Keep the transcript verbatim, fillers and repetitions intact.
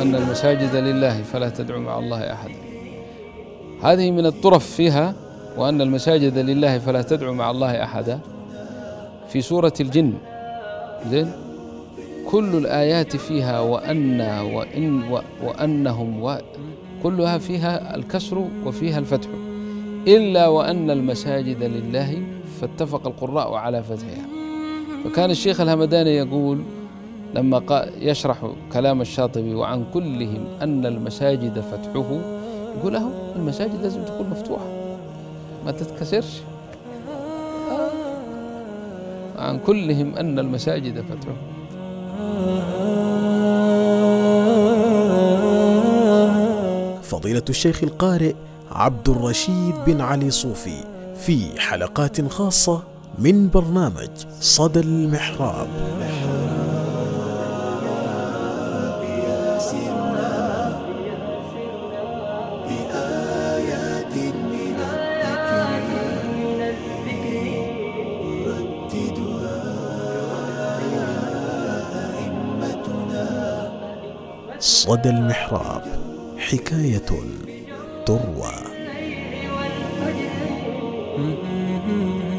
وأن المساجد لله فلا تدعوا مع الله أحدا. هذه من الطرف فيها وأن المساجد لله فلا تدعوا مع الله أحدا في سورة الجن. زين، كل الآيات فيها وأن وإن وأنهم و كلها فيها الكسر وفيها الفتح إلا وأن المساجد لله، فاتفق القراء على فتحها. فكان الشيخ الهمداني يقول لما يشرح كلام الشاطبي وعن كلهم أن المساجد فتحه، يقول له المساجد لازم تكون مفتوحة ما تتكسرش. عن كلهم أن المساجد فتحه. فضيلة الشيخ القارئ عبد الرشيد بن علي صوفي في حلقات خاصة من برنامج صدى المحراب. صدى المحراب، حكاية تروى.